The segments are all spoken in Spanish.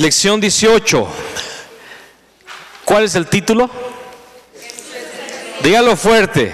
Lección 18. ¿Cuál es el título? Dígalo fuerte.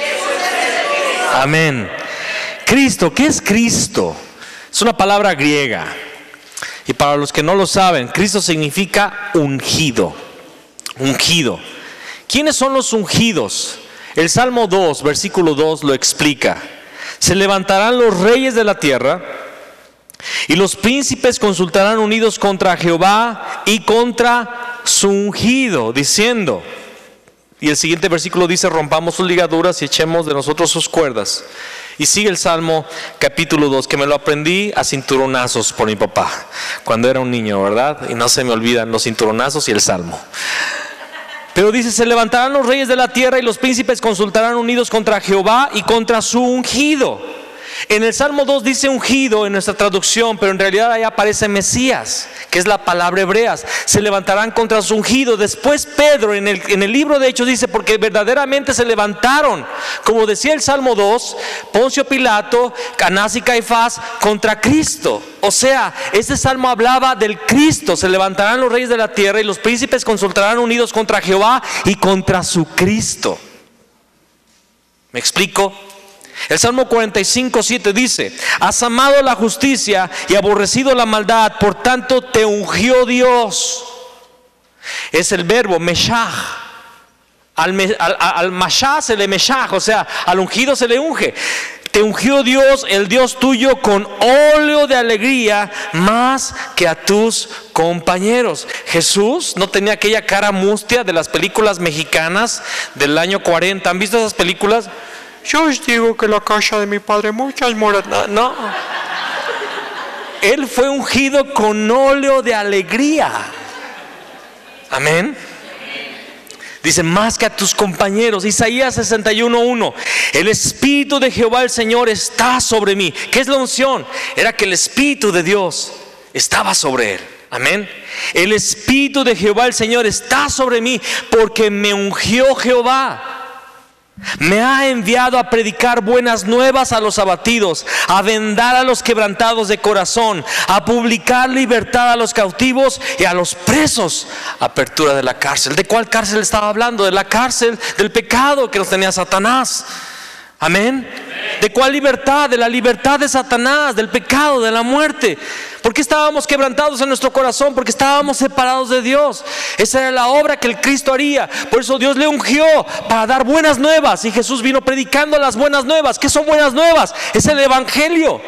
Amén. Cristo, ¿qué es Cristo? Es una palabra griega. Y para los que no lo saben, Cristo significa ungido. Ungido. ¿Quiénes son los ungidos? El Salmo 2, versículo 2 lo explica. Se levantarán los reyes de la tierra y los príncipes consultarán unidos contra Jehová y contra su ungido, diciendo, y el siguiente versículo dice, rompamos sus ligaduras y echemos de nosotros sus cuerdas. Y sigue el Salmo capítulo 2, que me lo aprendí a cinturonazos por mi papá cuando era un niño, ¿verdad? Y no se me olvidan los cinturonazos y el Salmo. Pero dice, se levantarán los reyes de la tierra y los príncipes consultarán unidos contra Jehová y contra su ungido. En el Salmo 2 dice ungido en nuestra traducción, pero en realidad ahí aparece Mesías, que es la palabra hebrea. Se levantarán contra su ungido. Después Pedro en el libro de Hechos dice, porque verdaderamente se levantaron, como decía el Salmo 2, Poncio Pilato, Anás y Caifás contra Cristo. O sea, este salmo hablaba del Cristo. Se levantarán los reyes de la tierra y los príncipes consultarán unidos contra Jehová y contra su Cristo. ¿Me explico? El Salmo 45:7 dice, has amado la justicia y aborrecido la maldad, por tanto te ungió Dios. Es el verbo meshach. Al mashah se le meshach, o sea, al ungido se le unge. Te ungió Dios, el Dios tuyo, con óleo de alegría más que a tus compañeros. Jesús no tenía aquella cara mustia de las películas mexicanas del año 40. ¿Han visto esas películas? Yo os digo que la casa de mi padre muchas moradas. No. Él fue ungido con óleo de alegría. Amén. Dice, más que a tus compañeros. Isaías 61:1. El Espíritu de Jehová el Señor está sobre mí. ¿Qué es la unción? Era que el Espíritu de Dios estaba sobre él. Amén. El Espíritu de Jehová el Señor está sobre mí, porque me ungió Jehová. Me ha enviado a predicar buenas nuevas a los abatidos, a vendar a los quebrantados de corazón, a publicar libertad a los cautivos y a los presos, apertura de la cárcel. ¿De cuál cárcel estaba hablando? De la cárcel del pecado que nos tenía Satanás. Amén. ¿De cuál libertad? De la libertad de Satanás, del pecado, de la muerte. ¿Por qué estábamos quebrantados en nuestro corazón? Porque estábamos separados de Dios. Esa era la obra que el Cristo haría. Por eso Dios le ungió para dar buenas nuevas. Y Jesús vino predicando las buenas nuevas. ¿Qué son buenas nuevas? Es el Evangelio.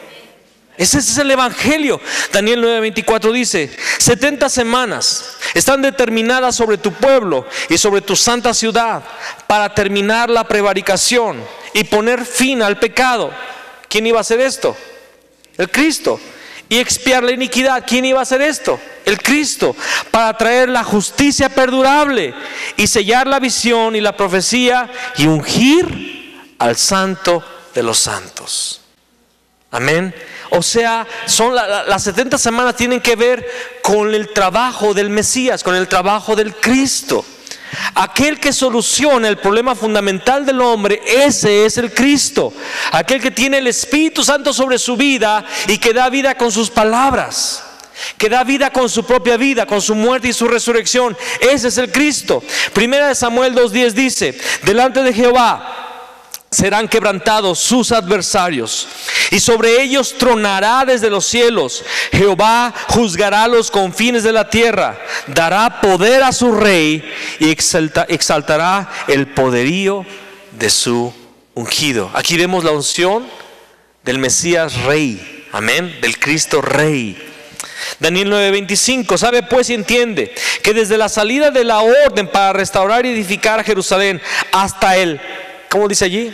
Ese es el Evangelio. Daniel 9:24 dice, 70 semanas están determinadas sobre tu pueblo y sobre tu santa ciudad para terminar la prevaricación y poner fin al pecado. ¿Quién iba a hacer esto? El Cristo. Y expiar la iniquidad. ¿Quién iba a hacer esto? El Cristo. Para traer la justicia perdurable y sellar la visión y la profecía y ungir al santo de los santos. Amén. O sea, las 70 semanas tienen que ver con el trabajo del Mesías, con el trabajo del Cristo. Aquel que soluciona el problema fundamental del hombre, ese es el Cristo. Aquel que tiene el Espíritu Santo sobre su vida y que da vida con sus palabras, que da vida con su propia vida, con su muerte y su resurrección. Ese es el Cristo. Primera de Samuel 2:10 dice, delante de Jehová serán quebrantados sus adversarios, y sobre ellos tronará desde los cielos. Jehová juzgará los confines de la tierra, dará poder a su rey y exaltará el poderío de su ungido. Aquí vemos la unción del Mesías Rey. Amén. Del Cristo Rey. Daniel 9:25. Sabe pues y entiende que desde la salida de la orden para restaurar y edificar Jerusalén hasta el, ¿cómo dice allí?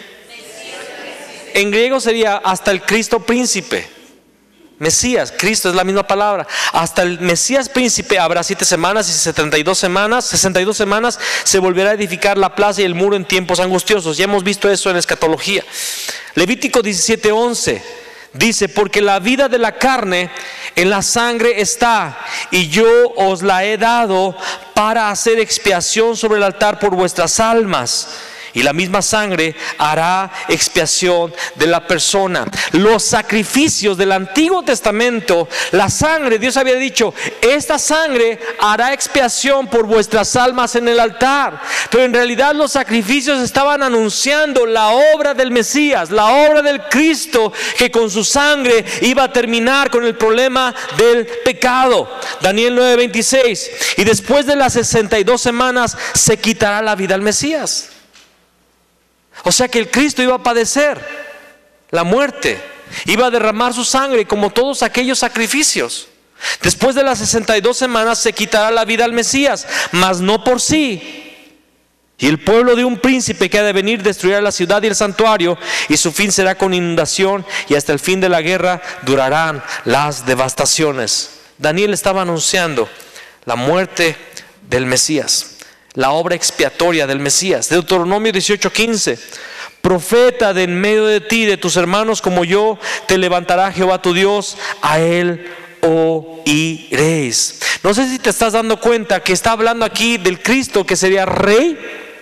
En griego sería hasta el Cristo príncipe. Mesías, Cristo es la misma palabra. Hasta el Mesías príncipe habrá 7 semanas y 62 semanas se volverá a edificar la plaza y el muro en tiempos angustiosos. Ya hemos visto eso en escatología. Levítico 17:11 dice, porque la vida de la carne en la sangre está, y yo os la he dado para hacer expiación sobre el altar por vuestras almas. y la misma sangre hará expiación de la persona. Los sacrificios del Antiguo Testamento, la sangre, Dios había dicho, esta sangre hará expiación por vuestras almas en el altar. Pero en realidad los sacrificios estaban anunciando la obra del Mesías, la obra del Cristo, que con su sangre iba a terminar con el problema del pecado. Daniel 9:26. Y después de las 62 semanas se quitará la vida al Mesías. O sea que el Cristo iba a padecer la muerte, iba a derramar su sangre como todos aquellos sacrificios. Después de las 62 semanas se quitará la vida al Mesías, mas no por sí. Y el pueblo de un príncipe que ha de venir destruirá la ciudad y el santuario, y su fin será con inundación, y hasta el fin de la guerra durarán las devastaciones. Daniel estaba anunciando la muerte del Mesías, la obra expiatoria del Mesías. Deuteronomio 18:15. Profeta de en medio de ti, de tus hermanos como yo, te levantará Jehová tu Dios, a él oiréis. No sé si te estás dando cuenta que está hablando aquí del Cristo que sería rey,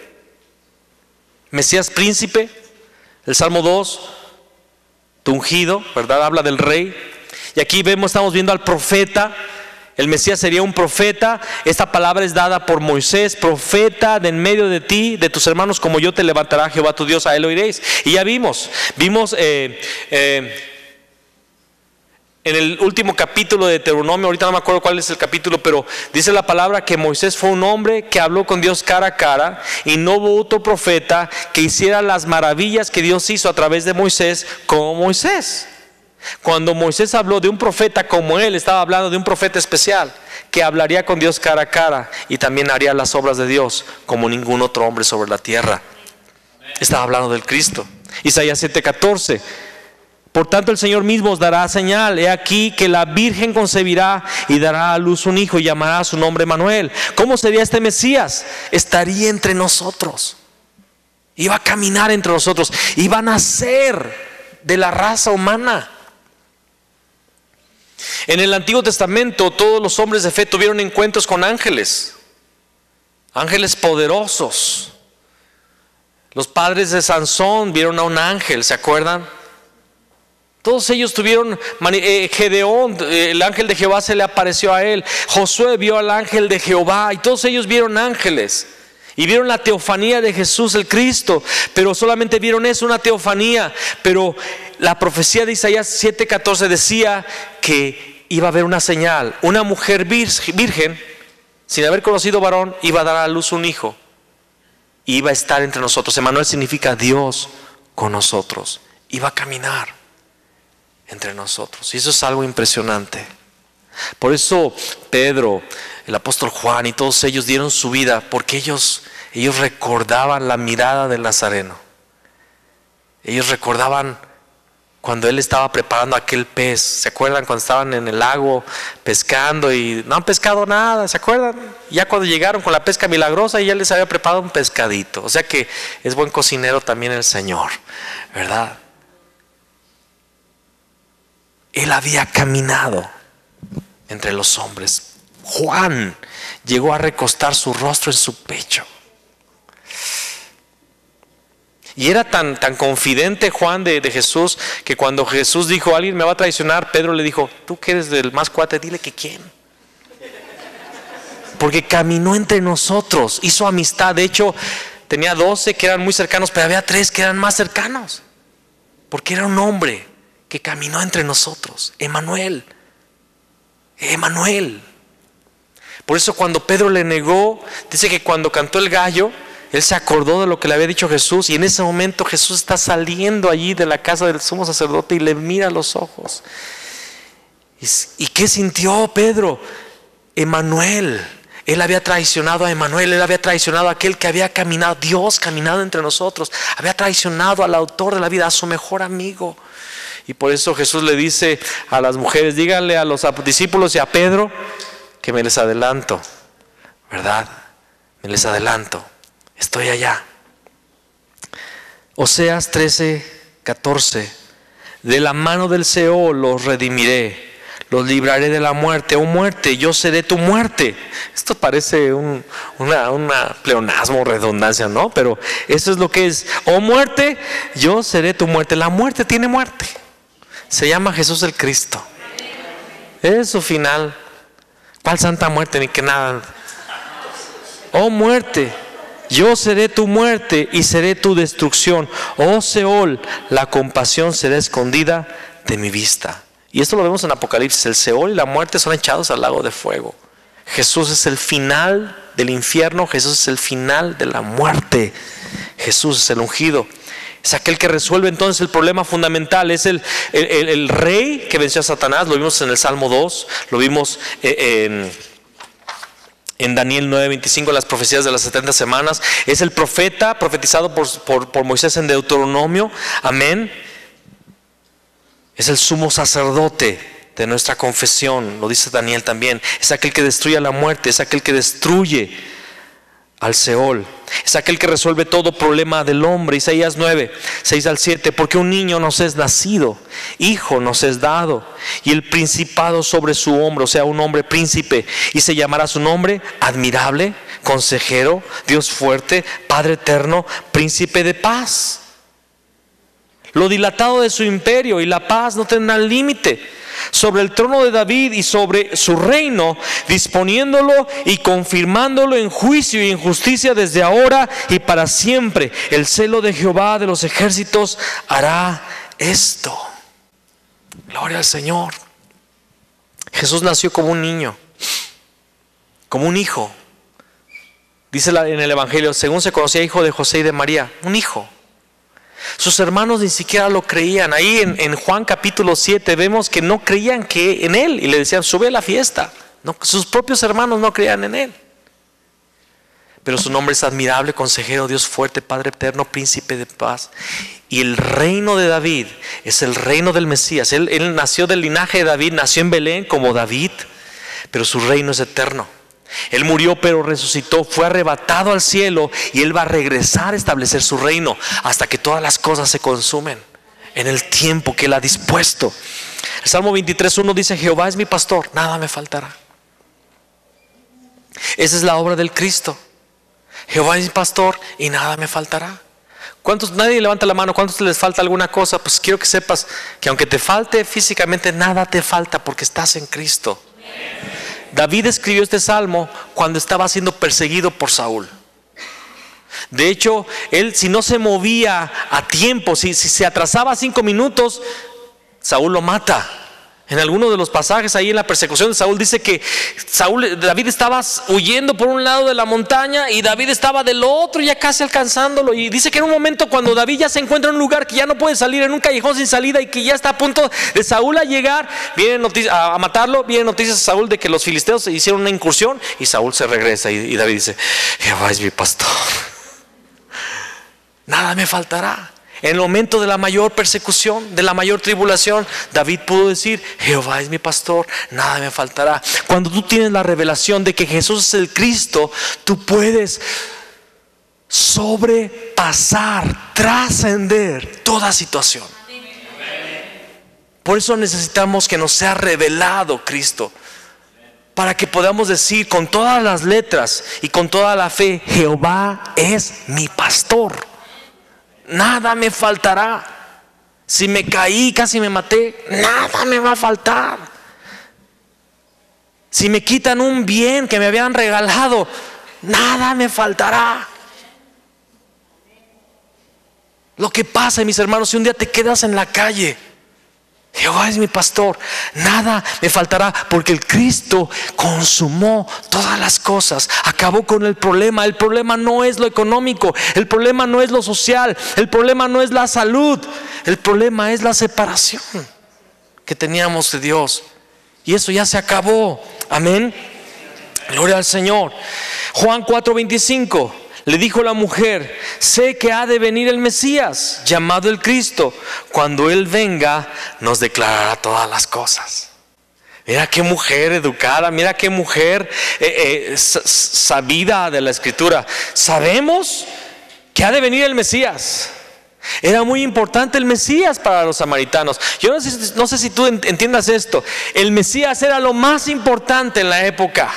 Mesías príncipe. El Salmo 2, tu ungido, ¿verdad? Habla del rey. Y aquí estamos viendo al profeta. El Mesías sería un profeta. Esta palabra es dada por Moisés: profeta de en medio de ti, de tus hermanos como yo, te levantará Jehová tu Dios, a él oiréis. Y ya vimos en el último capítulo de Deuteronomio, ahorita no me acuerdo cuál es el capítulo, pero dice la palabra que Moisés fue un hombre que habló con Dios cara a cara, y no hubo otro profeta que hiciera las maravillas que Dios hizo a través de Moisés como Moisés. Cuando Moisés habló de un profeta como él, estaba hablando de un profeta especial que hablaría con Dios cara a cara y también haría las obras de Dios como ningún otro hombre sobre la tierra. Estaba hablando del Cristo. Isaías 7:14. Por tanto el Señor mismo os dará señal: he aquí que la virgen concebirá y dará a luz un hijo y llamará su nombre Manuel. ¿Cómo sería este Mesías? Estaría entre nosotros, iba a caminar entre nosotros, iba a nacer de la raza humana. En el Antiguo Testamento todos los hombres de fe tuvieron encuentros con ángeles, ángeles poderosos. Los padres de Sansón vieron a un ángel, ¿se acuerdan? Todos ellos tuvieron, Gedeón, el ángel de Jehová se le apareció a él. Josué vio al ángel de Jehová, y todos ellos vieron ángeles. Y vieron la teofanía de Jesús el Cristo, pero solamente vieron eso, una teofanía. Pero la profecía de Isaías 7:14 decía que iba a haber una señal: una mujer virgen, sin haber conocido varón, iba a dar a luz un hijo, y iba a estar entre nosotros. Emmanuel significa Dios con nosotros. Iba a caminar entre nosotros, y eso es algo impresionante. Por eso Pedro, el apóstol Juan y todos ellos dieron su vida, porque ellos recordaban la mirada del Nazareno. Ellos recordaban cuando él estaba preparando aquel pez. ¿Se acuerdan cuando estaban en el lago pescando y no han pescado nada? ¿Se acuerdan? Ya cuando llegaron con la pesca milagrosa, y ya les había preparado un pescadito. O sea que es buen cocinero también el Señor, ¿verdad? Él había caminado entre los hombres. Juan llegó a recostar su rostro en su pecho. Y era tan confidente Juan de Jesús, que cuando Jesús dijo: alguien me va a traicionar, Pedro le dijo: tú que eres del más cuate, dile que quién. Porque caminó entre nosotros, hizo amistad. De hecho, tenía 12 que eran muy cercanos, pero había 3 que eran más cercanos, porque era un hombre que caminó entre nosotros. Emmanuel. Por eso cuando Pedro le negó, dice que cuando cantó el gallo, él se acordó de lo que le había dicho Jesús, y en ese momento Jesús está saliendo allí de la casa del sumo sacerdote y le mira a los ojos. ¿Y qué sintió Pedro? Emmanuel. Él había traicionado a Emmanuel, él había traicionado a aquel que había caminado, Dios caminado entre nosotros, había traicionado al autor de la vida, a su mejor amigo. Y por eso Jesús le dice a las mujeres: díganle a los discípulos y a Pedro que me les adelanto, ¿verdad? Me les adelanto, estoy allá. Oseas 13:14. De la mano del Seol los redimiré, los libraré de la muerte. Oh muerte, yo seré tu muerte. Esto parece una pleonasmo, redundancia, ¿no? Pero eso es lo que es. Oh muerte, yo seré tu muerte. La muerte tiene muerte. Se llama Jesús el Cristo. Es su final. ¿Cuál santa muerte? Ni que nada. Oh muerte, yo seré tu muerte y seré tu destrucción. Oh Seol, la compasión será escondida de mi vista. Y esto lo vemos en Apocalipsis. El Seol y la muerte son echados al lago de fuego. Jesús es el final del infierno. Jesús es el final de la muerte. Jesús es el ungido. Es aquel que resuelve entonces el problema fundamental. Es el rey que venció a Satanás. Lo vimos en el Salmo 2. Lo vimos en Daniel 9:25, las profecías de las 70 semanas. Es el profeta profetizado por Moisés en Deuteronomio. Amén. Es el sumo sacerdote de nuestra confesión. Lo dice Daniel también. Es aquel que destruye a la muerte. Es aquel que destruye al Seol. Es aquel que resuelve todo problema del hombre. Isaías 9:6-7. Porque un niño nos es nacido, hijo nos es dado, y el principado sobre su hombro, o sea, un hombre príncipe, y se llamará su nombre admirable, consejero, Dios fuerte, Padre eterno, príncipe de paz. Lo dilatado de su imperio y la paz no tendrán límite sobre el trono de David y sobre su reino, disponiéndolo y confirmándolo en juicio y en justicia desde ahora y para siempre. El celo de Jehová de los ejércitos hará esto. Gloria al Señor. Jesús nació como un niño, como un hijo. Dice en el Evangelio, según se conocía, hijo de José y de María, un hijo. Sus hermanos ni siquiera lo creían. Ahí en Juan capítulo 7 vemos que no creían que en él, y le decían, sube a la fiesta. No, sus propios hermanos no creían en él. Pero su nombre es admirable, consejero, Dios fuerte, Padre eterno, príncipe de paz. Y el reino de David es el reino del Mesías. Él nació del linaje de David, nació en Belén como David, pero su reino es eterno. Él murió pero resucitó, fue arrebatado al cielo, y Él va a regresar a establecer su reino hasta que todas las cosas se consumen en el tiempo que Él ha dispuesto. El Salmo 23:1 dice, Jehová es mi pastor, nada me faltará. Esa es la obra del Cristo. Jehová es mi pastor y nada me faltará. ¿Cuántos? Nadie levanta la mano. ¿Cuántos les falta alguna cosa? Pues quiero que sepas que aunque te falte físicamente, nada te falta porque estás en Cristo. David escribió este salmo cuando estaba siendo perseguido por Saúl. De hecho, él, si no se movía a tiempo, si se atrasaba 5 minutos, Saúl lo mata. En alguno de los pasajes ahí en la persecución de Saúl dice que David estaba huyendo por un lado de la montaña y David estaba del otro, ya casi alcanzándolo. Y dice que en un momento cuando David ya se encuentra en un lugar que ya no puede salir, en un callejón sin salida, y que ya está a punto de Saúl a llegar, a matarlo, vienen noticias a Saúl de que los filisteos hicieron una incursión, y Saúl se regresa y David dice, Jehová es mi pastor, nada me faltará. En el momento de la mayor persecución, de la mayor tribulación, David pudo decir, Jehová es mi pastor, nada me faltará. Cuando tú tienes la revelación de que Jesús es el Cristo, tú puedes sobrepasar, trascender toda situación. Por eso necesitamos que nos sea revelado Cristo, para que podamos decir con todas las letras y con toda la fe, Jehová es mi pastor, nada me faltará. Si me caí, casi me maté, nada me va a faltar. Si me quitan un bien que me habían regalado, nada me faltará. Lo que pasa, mis hermanos, si un día te quedas en la calle, Jehová es mi pastor, nada me faltará, porque el Cristo consumó todas las cosas, acabó con el problema. El problema no es lo económico, el problema no es lo social, el problema no es la salud, el problema es la separación que teníamos de Dios, y eso ya se acabó. Amén, gloria al Señor. Juan 4:25. Le dijo la mujer, sé que ha de venir el Mesías, llamado el Cristo. Cuando Él venga, nos declarará todas las cosas. Mira qué mujer educada, mira qué mujer sabida de la Escritura. Sabemos que ha de venir el Mesías. Era muy importante el Mesías para los samaritanos. Yo no sé si tú entiendas esto. El Mesías era lo más importante en la época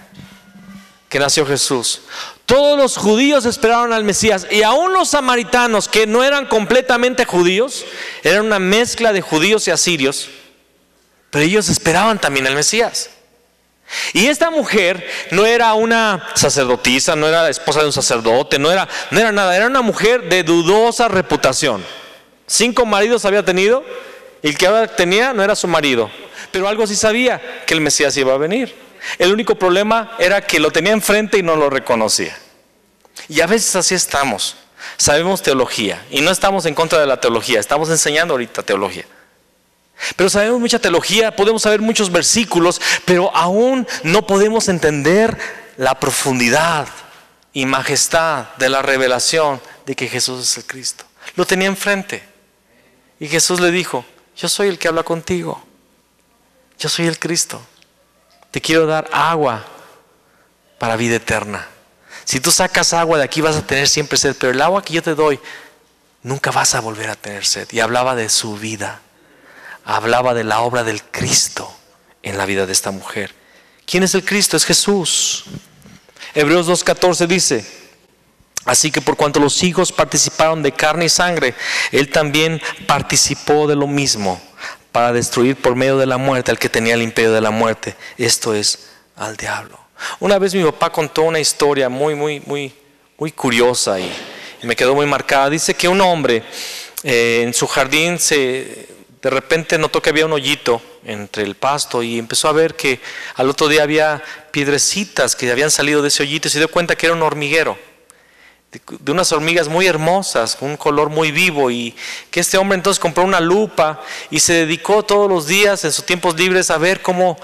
que nació Jesús. Todos los judíos esperaron al Mesías, y aún los samaritanos, que no eran completamente judíos, eran una mezcla de judíos y asirios, pero ellos esperaban también al Mesías. Y esta mujer no era una sacerdotisa, no era la esposa de un sacerdote, no era nada, era una mujer de dudosa reputación. 5 maridos había tenido, y el que ahora tenía no era su marido, pero algo sí sabía, que el Mesías iba a venir. El único problema era que lo tenía enfrente y no lo reconocía. Y a veces así estamos. Sabemos teología, y no estamos en contra de la teología, estamos enseñando ahorita teología. Pero sabemos mucha teología, podemos saber muchos versículos, pero aún no podemos entender la profundidad y majestad de la revelación de que Jesús es el Cristo. Lo tenía enfrente, y Jesús le dijo: yo soy el que habla contigo, yo soy el Cristo. Te quiero dar agua para vida eterna. Si tú sacas agua de aquí vas a tener siempre sed, pero el agua que yo te doy nunca vas a volver a tener sed. Y hablaba de su vida, hablaba de la obra del Cristo en la vida de esta mujer. ¿Quién es el Cristo? Es Jesús. Hebreos 2:14 dice: así que por cuanto los hijos participaron de carne y sangre, Él también participó de lo mismo, para destruir por medio de la muerte al que tenía el imperio de la muerte, esto es, al diablo. Una vez mi papá contó una historia muy curiosa y me quedó muy marcada. Dice que un hombre en su jardín de repente notó que había un hoyito entre el pasto, y empezó a ver que al otro día había piedrecitas que habían salido de ese hoyito, y se dio cuenta que era un hormiguero de unas hormigas muy hermosas, con un color muy vivo, y que este hombre entonces compró una lupa y se dedicó todos los días en sus tiempos libres a ver cómo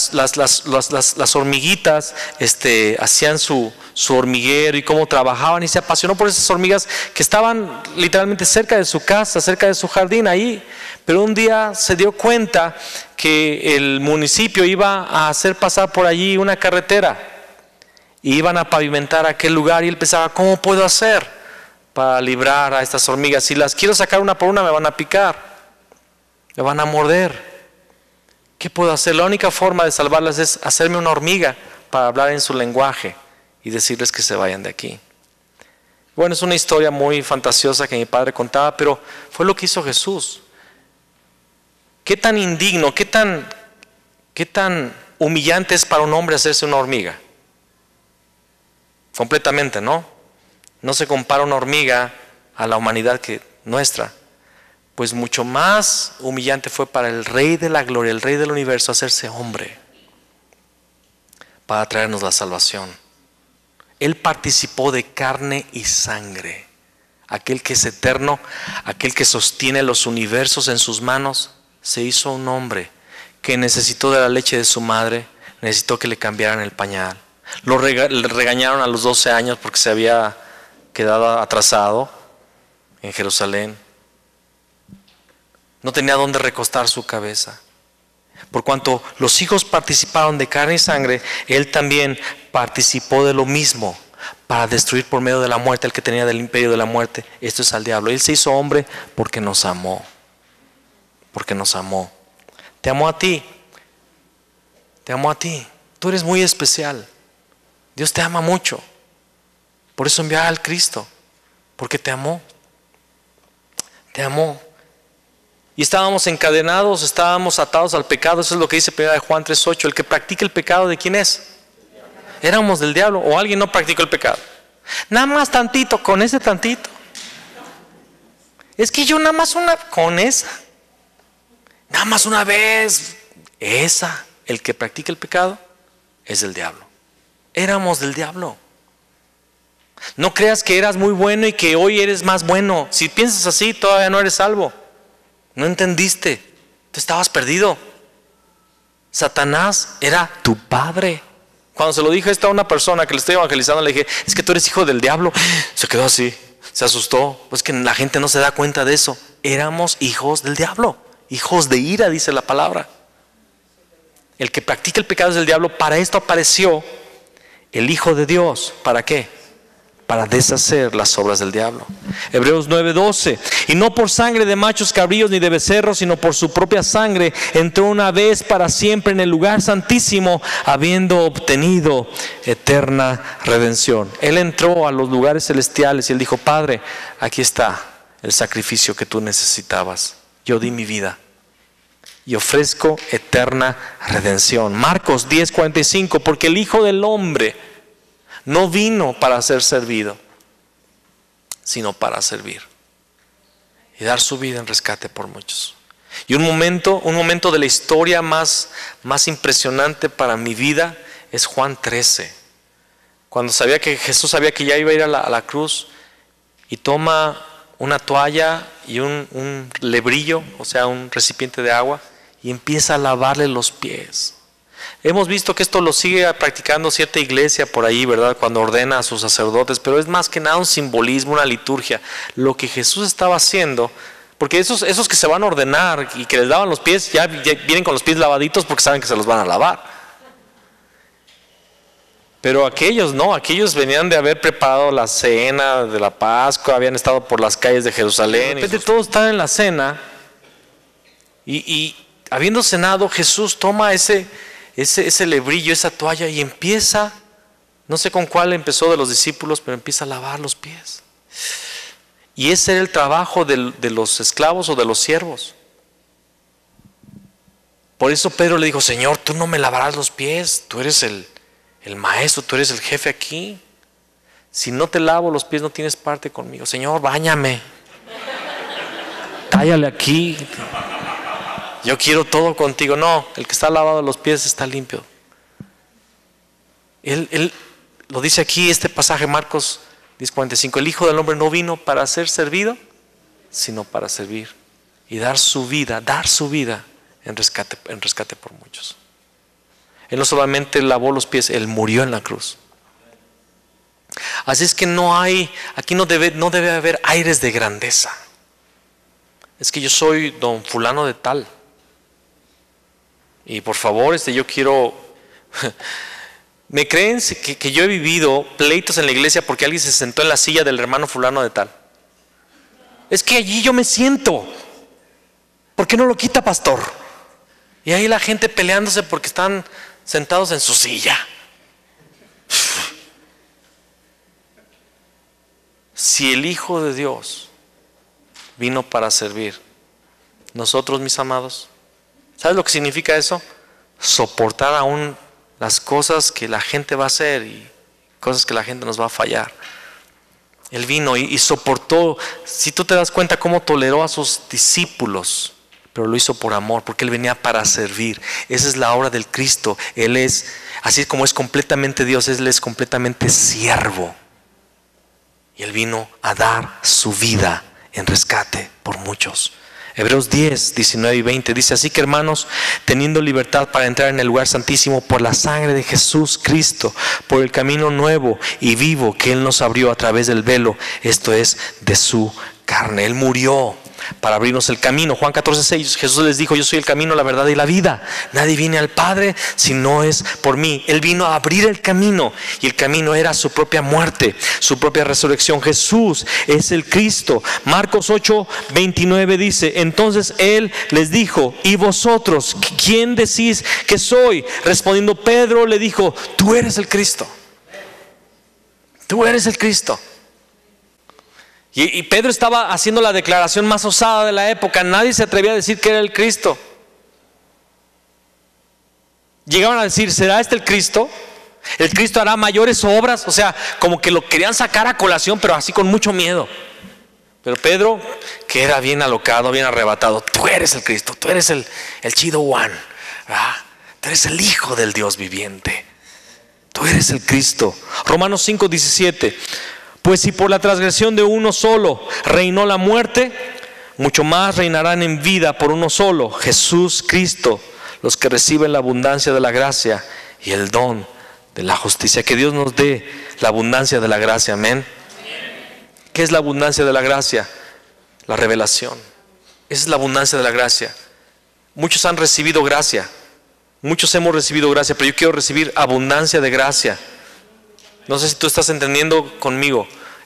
las hormiguitas hacían su hormiguero y cómo trabajaban, y se apasionó por esas hormigas que estaban literalmente cerca de su casa, cerca de su jardín ahí. Pero un día se dio cuenta que el municipio iba a hacer pasar por allí una carretera, y iban a pavimentar aquel lugar, y él pensaba: ¿cómo puedo hacer para librar a estas hormigas? Si las quiero sacar una por una, me van a picar, me van a morder. ¿Qué puedo hacer? La única forma de salvarlas es hacerme una hormiga para hablar en su lenguaje y decirles que se vayan de aquí. Bueno, es una historia muy fantasiosa que mi padre contaba, pero fue lo que hizo Jesús. ¿Qué tan indigno, qué tan humillante es para un hombre hacerse una hormiga? Completamente, ¿no? No se compara una hormiga a la humanidad que nuestra. Pues mucho más humillante fue para el Rey de la Gloria, el Rey del Universo, hacerse hombre para traernos la salvación. Él participó de carne y sangre. Aquel que es eterno, aquel que sostiene los universos en sus manos, se hizo un hombre que necesitó de la leche de su madre, necesitó que le cambiaran el pañal. Le regañaron a los 12 años porque se había quedado atrasado en Jerusalén. No tenía dónde recostar su cabeza. Por cuanto los hijos participaron de carne y sangre, Él también participó de lo mismo, para destruir por medio de la muerte al que tenía del imperio de la muerte, esto es, al diablo. Él se hizo hombre porque nos amó. Porque nos amó. Te amó a ti. Te amó a ti. Tú eres muy especial. Dios te ama mucho. Por eso envió al Cristo, porque te amó. Te amó. Y estábamos encadenados, estábamos atados al pecado. Eso es lo que dice 1 Juan 3:8. El que practica el pecado, ¿de quién es? Éramos del diablo. O alguien no practicó el pecado. Nada más tantito, con ese tantito. Es que yo nada más con esa. Nada más una vez. Esa, el que practica el pecado, es del diablo. Éramos del diablo. No creas que eras muy bueno y que hoy eres más bueno. Si piensas así, todavía no eres salvo. No entendiste. Tú estabas perdido. Satanás era tu padre. Cuando se lo dije esto a una persona que le estoy evangelizando, le dije: es que tú eres hijo del diablo. Se quedó así, se asustó. Pues que la gente no se da cuenta de eso. Éramos hijos del diablo, hijos de ira, dice la palabra. El que practica el pecado es del diablo. Para esto apareció el Hijo de Dios. ¿Para qué? para deshacer las obras del diablo. Hebreos 9:12. Y no por sangre de machos cabríos ni de becerros, sino por su propia sangre entró una vez para siempre en el lugar santísimo, habiendo obtenido eterna redención. Él entró a los lugares celestiales y él dijo: Padre, aquí está el sacrificio que tú necesitabas. Yo di mi vida y ofrezco eterna redención. Marcos 10:45. Porque el Hijo del Hombre no vino para ser servido, sino para servir y dar su vida en rescate por muchos. Y un momento de la historia más impresionante para mi vida es Juan 13. Cuando Jesús sabía que ya iba a ir a la cruz, y toma una toalla y un lebrillo, o sea, un recipiente de agua, y empieza a lavarle los pies. Hemos visto que esto lo sigue practicando cierta iglesia por ahí, ¿verdad? Cuando ordena a sus sacerdotes, pero es más que nada un simbolismo, una liturgia. Lo que Jesús estaba haciendo, porque esos que se van a ordenar y que les lavan los pies, ya vienen con los pies lavaditos porque saben que se los van a lavar. Pero aquellos no, aquellos venían de haber preparado la cena de la Pascua, habían estado por las calles de Jerusalén. De repente todos están en la cena y habiendo cenado, Jesús toma ese lebrillo, esa toalla, y empieza, no sé con cuál empezó de los discípulos, pero empieza a lavar los pies. Y ese era el trabajo de los esclavos o de los siervos. Por eso Pedro le dijo: Señor, tú no me lavarás los pies, tú eres el maestro, tú eres el jefe aquí. Si no te lavo los pies no tienes parte conmigo. Señor, báñame, tállale aquí, yo quiero todo contigo. No, el que está lavado los pies está limpio. Él lo dice aquí, este pasaje, Marcos 10:45. El Hijo del Hombre no vino para ser servido, sino para servir y dar su vida en rescate por muchos. Él no solamente lavó los pies, Él murió en la cruz. Así es que aquí no debe haber aires de grandeza. Es que yo soy don fulano de tal. Y por favor, yo quiero... ¿Me creen que yo he vivido pleitos en la iglesia porque alguien se sentó en la silla del hermano fulano de tal? Es que allí yo me siento. ¿Por qué no lo quita, pastor? Y ahí la gente peleándose porque están sentados en su silla. Si el Hijo de Dios vino para servir, nosotros, mis amados, ¿sabes lo que significa eso? Soportar aún las cosas que la gente va a hacer y cosas que la gente nos va a fallar. Él vino y soportó. Si tú te das cuenta cómo toleró a sus discípulos, pero lo hizo por amor, porque Él venía para servir. Esa es la obra del Cristo. Él es, así como es completamente Dios, Él es completamente siervo. Y Él vino a dar su vida en rescate por muchos. Hebreos 10, 19 y 20 dice: así que, hermanos, teniendo libertad para entrar en el lugar santísimo por la sangre de Jesús Cristo, por el camino nuevo y vivo que Él nos abrió a través del velo, esto es, de su carne. Él murió para abrirnos el camino. Juan 14:6, Jesús les dijo: yo soy el camino, la verdad y la vida. Nadie viene al Padre si no es por mí. Él vino a abrir el camino, y el camino era su propia muerte, su propia resurrección. Jesús es el Cristo. Marcos 8:29 dice: entonces Él les dijo: ¿y vosotros quién decís que soy? Respondiendo Pedro le dijo: tú eres el Cristo. Tú eres el Cristo. Y Pedro estaba haciendo la declaración más osada de la época. Nadie se atrevía a decir que era el Cristo. Llegaban a decir: ¿será este el Cristo? ¿El Cristo hará mayores obras? O sea, como que lo querían sacar a colación, pero así con mucho miedo. Pero Pedro, que era bien alocado, bien arrebatado: tú eres el Cristo, tú eres el chido one, ¿verdad? Tú eres el Hijo del Dios viviente, tú eres el Cristo. Romanos 5:17: pues si por la transgresión de uno solo reinó la muerte, mucho más reinarán en vida por uno solo, Jesús Cristo, los que reciben la abundancia de la gracia y el don de la justicia. Que Dios nos dé la abundancia de la gracia, amén. ¿Qué es la abundancia de la gracia? La revelación. Esa es la abundancia de la gracia. Muchos han recibido gracia, muchos hemos recibido gracia, pero yo quiero recibir abundancia de gracia. No sé si tú estás entendiendo conmigo.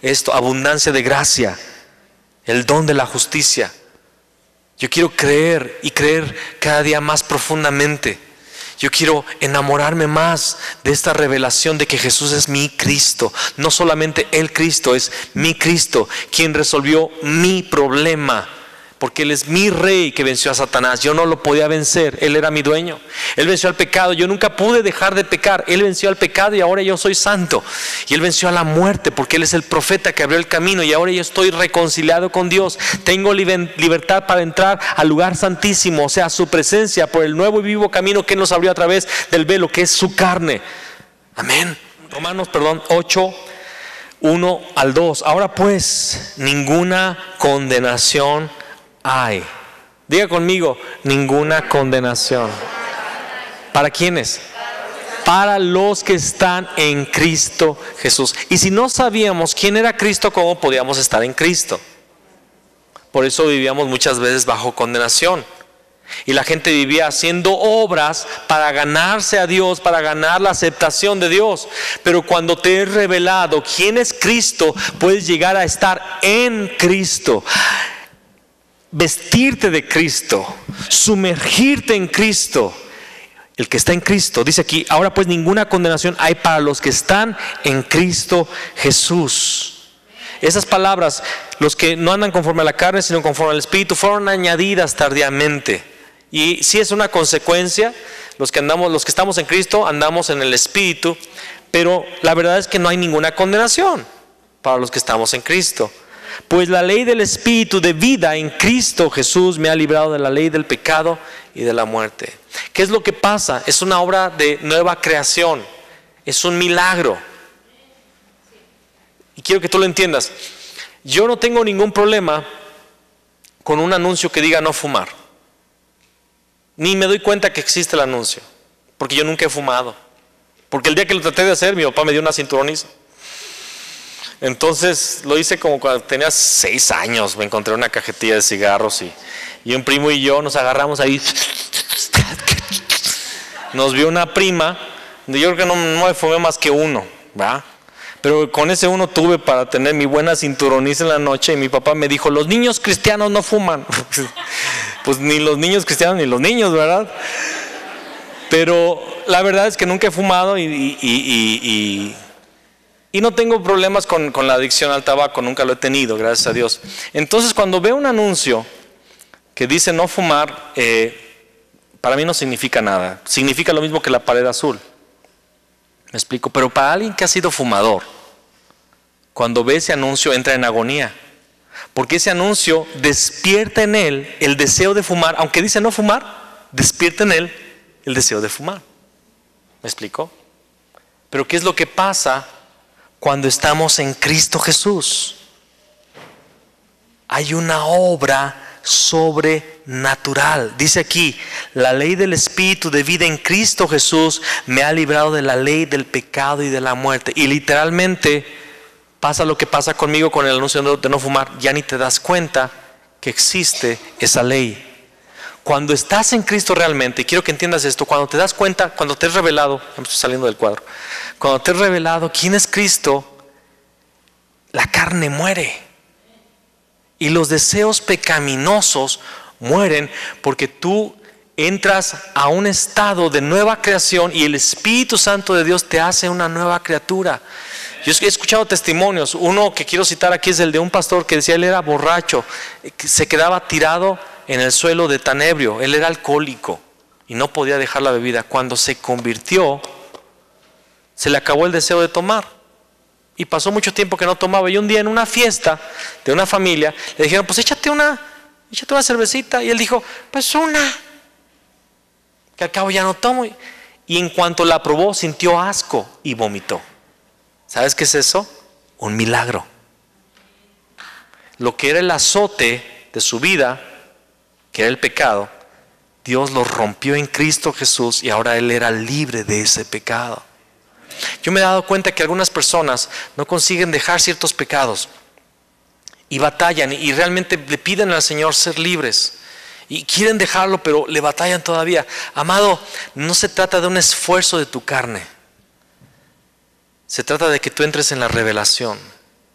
esto, abundancia de gracia, el don de la justicia. Yo quiero creer y creer cada día más profundamente. Yo quiero enamorarme más de esta revelación de que Jesús es mi Cristo. No solamente el Cristo, es mi Cristo, quien resolvió mi problema. Porque Él es mi rey que venció a Satanás. Yo no lo podía vencer, Él era mi dueño. Él venció al pecado, yo nunca pude dejar de pecar. Él venció al pecado y ahora yo soy santo. Y Él venció a la muerte porque Él es el profeta que abrió el camino. Y ahora yo estoy reconciliado con Dios. Tengo libertad para entrar al lugar santísimo, o sea, a su presencia, por el nuevo y vivo camino que Él nos abrió a través del velo, que es su carne. Amén. Romanos 8, 1 al 2. Ahora pues, ninguna condenación hay. Diga conmigo, ninguna condenación. ¿Para quiénes? Para los que están en Cristo Jesús. Y si no sabíamos quién era Cristo, ¿cómo podíamos estar en Cristo? Por eso vivíamos muchas veces bajo condenación. Y la gente vivía haciendo obras para ganarse a Dios, para ganar la aceptación de Dios. Pero cuando te he revelado quién es Cristo, puedes llegar a estar en Cristo, vestirte de Cristo, sumergirte en Cristo. El que está en Cristo, dice aquí, ahora pues ninguna condenación hay para los que están en Cristo Jesús. Esas palabras, los que no andan conforme a la carne, sino conforme al Espíritu, fueron añadidas tardíamente. Y sí es una consecuencia, los que estamos en Cristo, andamos en el Espíritu, pero la verdad es que no hay ninguna condenación para los que estamos en Cristo. Pues la ley del Espíritu de vida en Cristo Jesús me ha librado de la ley del pecado y de la muerte. ¿Qué es lo que pasa? Es una obra de nueva creación. Es un milagro. Y quiero que tú lo entiendas. Yo no tengo ningún problema con un anuncio que diga no fumar. Ni me doy cuenta que existe el anuncio. Porque yo nunca he fumado. Porque el día que lo traté de hacer, mi papá me dio una cinturoniza. Entonces lo hice como cuando tenía 6 años. Me encontré una cajetilla de cigarros y un primo y yo nos agarramos ahí. Nos vio una prima. Yo creo que no me fumé más que uno, ¿verdad? Pero con ese uno tuve para tener mi buena cinturoniza en la noche. Y mi papá me dijo, los niños cristianos no fuman. Pues ni los niños cristianos ni los niños, ¿verdad? Pero la verdad es que nunca he fumado y no tengo problemas con la adicción al tabaco, nunca lo he tenido, gracias a Dios. Entonces cuando veo un anuncio que dice no fumar, para mí no significa nada. Significa lo mismo que la pared azul. Me explico, pero para alguien que ha sido fumador, cuando ve ese anuncio entra en agonía. Porque ese anuncio despierta en él el deseo de fumar, aunque dice no fumar, despierta en él el deseo de fumar. ¿Me explico? Pero ¿qué es lo que pasa cuando estamos en Cristo Jesús? Hay una obra sobrenatural. Dice aquí, la ley del Espíritu de vida en Cristo Jesús me ha librado de la ley del pecado y de la muerte. Y literalmente pasa lo que pasa conmigo con el anuncio de no fumar. Ya ni te das cuenta que existe esa ley. Cuando estás en Cristo realmente, y quiero que entiendas esto, cuando te das cuenta, cuando te has revelado, ya me estoy saliendo del cuadro, cuando te has revelado quién es Cristo, la carne muere. Y los deseos pecaminosos mueren porque tú entras a un estado de nueva creación y el Espíritu Santo de Dios te hace una nueva criatura. Yo he escuchado testimonios. Uno que quiero citar aquí es el de un pastor que decía él era borracho, que se quedaba tirado en el suelo de tan ebrio. Él era alcohólico y no podía dejar la bebida. Cuando se convirtió, se le acabó el deseo de tomar. Y pasó mucho tiempo que no tomaba. Y un día en una fiesta de una familia le dijeron, pues échate una cervecita. Y él dijo, pues una, que al cabo ya no tomo. Y en cuanto la probó sintió asco y vomitó. ¿Sabes qué es eso? Un milagro. Lo que era el azote de su vida, que era el pecado, Dios lo rompió en Cristo Jesús y ahora él era libre de ese pecado. Yo me he dado cuenta que algunas personas no consiguen dejar ciertos pecados y batallan y realmente le piden al Señor ser libres y quieren dejarlo, pero le batallan todavía. Amado, no se trata de un esfuerzo de tu carne. Se trata de que tú entres en la revelación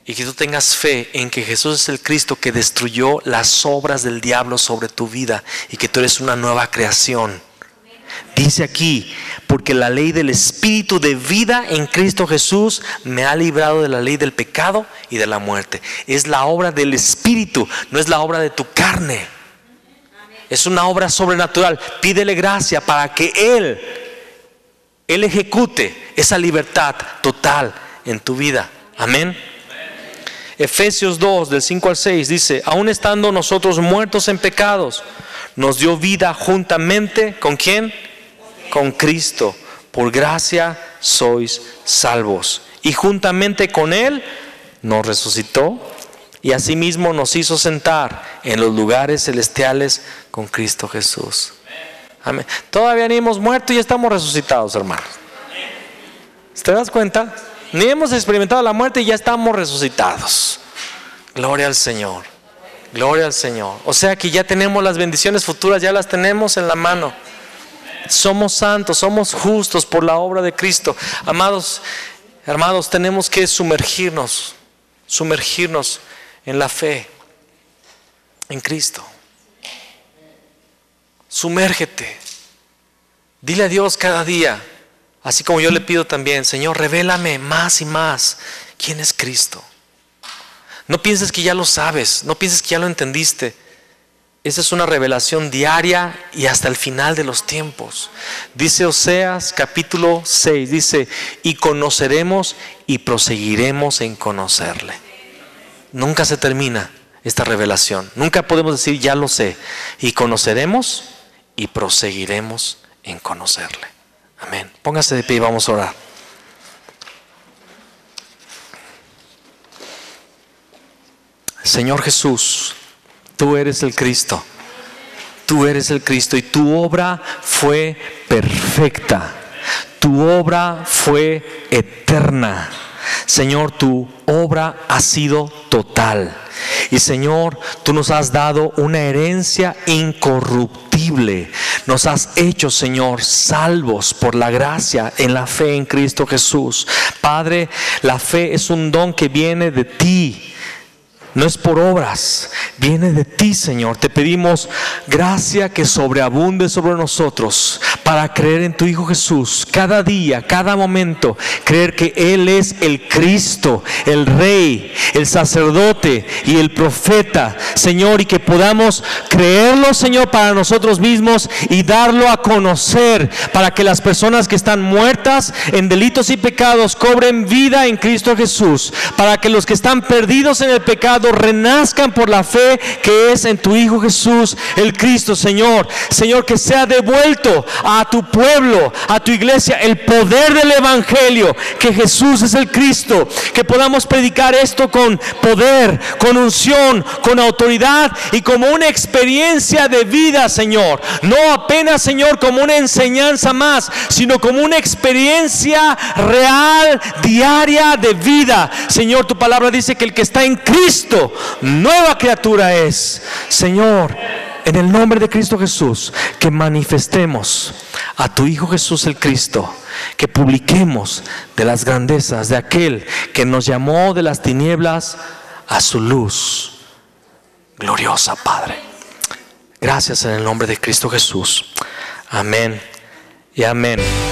y que tú tengas fe en que Jesús es el Cristo que destruyó las obras del diablo sobre tu vida y que tú eres una nueva creación. Dice aquí, porque la ley del Espíritu de vida en Cristo Jesús me ha librado de la ley del pecado y de la muerte. Es la obra del Espíritu, no es la obra de tu carne. Es una obra sobrenatural. Pídele gracia para que Él ejecute esa libertad total en tu vida. Amén. Efesios 2, del 5 al 6 dice: aun estando nosotros muertos en pecados, nos dio vida juntamente ¿con quién? Con Cristo. Por gracia sois salvos. Y juntamente con Él nos resucitó y asimismo nos hizo sentar en los lugares celestiales con Cristo Jesús. Amén. Todavía ni hemos muerto y estamos resucitados, hermanos. ¿Te das cuenta? Ni hemos experimentado la muerte y ya estamos resucitados. Gloria al Señor. Gloria al Señor. O sea que ya tenemos las bendiciones futuras, ya las tenemos en la mano. Somos santos, somos justos por la obra de Cristo. Amados hermanos, tenemos que sumergirnos en la fe en Cristo. Sumérgete. Dile a Dios cada día, así como yo le pido también: Señor, revélame más y más quién es Cristo. No pienses que ya lo sabes, no pienses que ya lo entendiste. Esa es una revelación diaria y hasta el final de los tiempos. Dice Oseas capítulo 6, dice: y conoceremos y proseguiremos en conocerle. Nunca se termina esta revelación. Nunca podemos decir ya lo sé. Y conoceremos y proseguiremos en conocerle. Amén. Póngase de pie y vamos a orar. Señor Jesús, tú eres el Cristo. Tú eres el Cristo y tu obra fue perfecta. Tu obra fue eterna. Señor, tu obra ha sido total. Y Señor, tú nos has dado una herencia incorruptible. Nos has hecho, Señor, salvos por la gracia en la fe en Cristo Jesús. Padre, la fe es un don que viene de ti. No es por obras, viene de ti, Señor. Te pedimos gracia que sobreabunde sobre nosotros para creer en tu Hijo Jesús cada día, cada momento. Creer que Él es el Cristo, el Rey, el sacerdote y el profeta, Señor. Y que podamos creerlo, Señor, para nosotros mismos y darlo a conocer para que las personas que están muertas en delitos y pecados cobren vida en Cristo Jesús. Para que los que están perdidos en el pecado renazcan por la fe que es en tu Hijo Jesús, el Cristo, Señor. Señor, que sea devuelto a tu pueblo, a tu iglesia, el poder del Evangelio, que Jesús es el Cristo. Que podamos predicar esto con poder, con unción, con autoridad y como una experiencia de vida, Señor. No apenas, Señor, como una enseñanza más, sino como una experiencia real, diaria de vida. Señor, tu palabra dice que el que está en Cristo, nueva criatura es. Señor, en el nombre de Cristo Jesús, que manifestemos a tu Hijo Jesús el Cristo, que publiquemos de las grandezas de aquel que nos llamó de las tinieblas a su luz gloriosa, Padre. Gracias en el nombre de Cristo Jesús. Amén y amén.